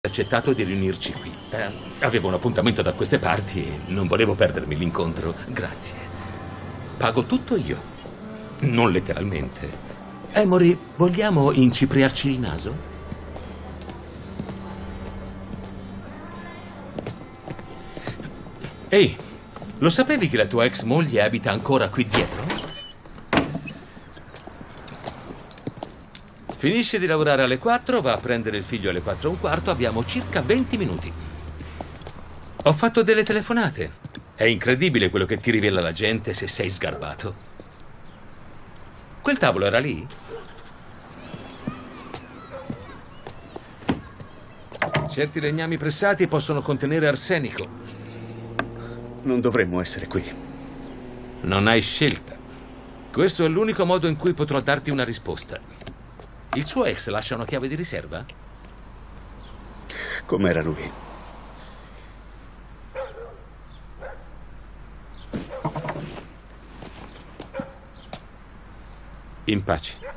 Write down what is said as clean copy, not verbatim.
accettato di riunirci qui. Avevo un appuntamento da queste parti e non volevo perdermi l'incontro. Grazie. Pago tutto io. Non letteralmente. Emory, vogliamo incipriarci il naso? Ehi, lo sapevi che la tua ex moglie abita ancora qui dietro? Finisce di lavorare alle 4, va a prendere il figlio alle 4:15, abbiamo circa 20 minuti. Ho fatto delle telefonate. È incredibile quello che ti rivela la gente se sei sgarbato. Quel tavolo era lì? Certi legnami pressati possono contenere arsenico. Non dovremmo essere qui. Non hai scelta. Questo è l'unico modo in cui potrò darti una risposta. Il suo ex lascia una chiave di riserva? Com'era lui? In pace.